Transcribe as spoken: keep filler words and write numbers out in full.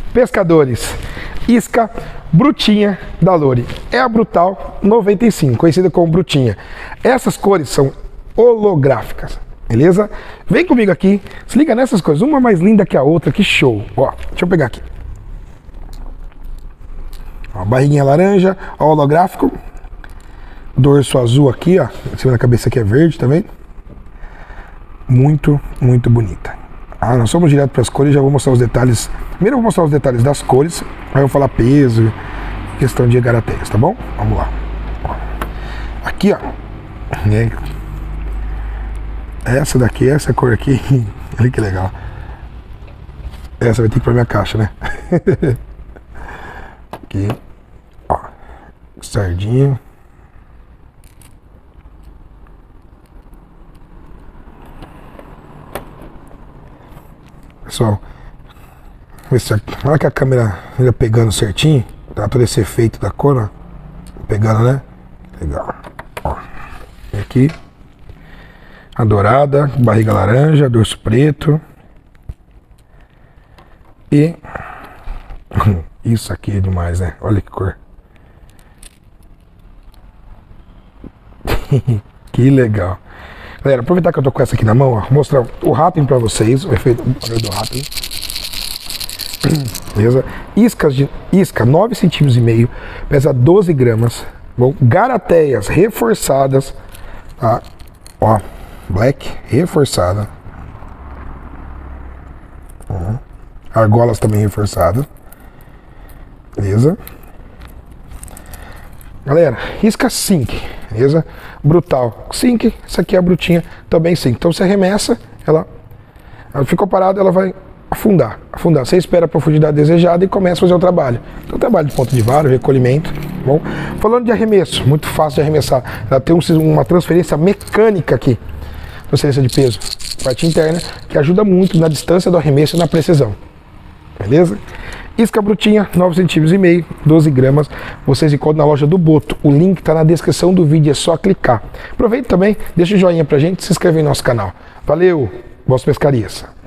pescadores, isca brutinha da Lore. É a Brutal noventa e cinco, conhecida como brutinha. Essas cores são holográficas, beleza? Vem comigo aqui, se liga nessas coisas, uma mais linda que a outra, que show. Ó, deixa eu pegar aqui. Ó, barriguinha laranja, ó, holográfico. Dorso azul aqui, ó, em cima da cabeça aqui é verde, tá vendo? Muito, muito bonita. Ah, nós vamos direto para as cores, já vou mostrar os detalhes. Primeiro eu vou mostrar os detalhes das cores, aí eu vou falar peso, questão de garateias, tá bom? Vamos lá. Ó. Aqui, ó. Essa daqui, essa cor aqui, olha que legal. Essa vai ter que ir pra minha caixa, né? Aqui, ó. Sardinha. Pessoal, olha que a câmera ainda pegando certinho, tá todo esse efeito da cor, ó. Pegando, né? Legal. Ó. E aqui, a dourada, barriga laranja, dorso preto. E isso aqui é demais, né? Olha que cor. Que legal. Galera, aproveitar que eu tô com essa aqui na mão, ó, mostrar o Rattling pra vocês, o efeito do Rattling. Beleza? Iscas de isca nove centímetros e meio, pesa doze gramas. Bom, garateias reforçadas, tá? Ó, black reforçada. Uhum. Argolas também reforçadas. Beleza? Galera, isca Sync, beleza? Brutal Sync, essa aqui é a brutinha, também Sync. Então você arremessa, ela, ela ficou parada, ela vai afundar, afundar. Você espera a profundidade desejada e começa a fazer o trabalho. Então trabalho de ponta de vara, recolhimento, bom? Falando de arremesso, muito fácil de arremessar. Ela tem um, uma transferência mecânica aqui, transferência de peso, parte interna, que ajuda muito na distância do arremesso e na precisão. Beleza? Isca brutinha, nove centímetros e meio, doze gramas. Vocês encontram na loja do Boto. O link está na descrição do vídeo, é só clicar. Aproveita também, deixa o joinha pra gente, se inscreve no nosso canal. Valeu, boas pescarias!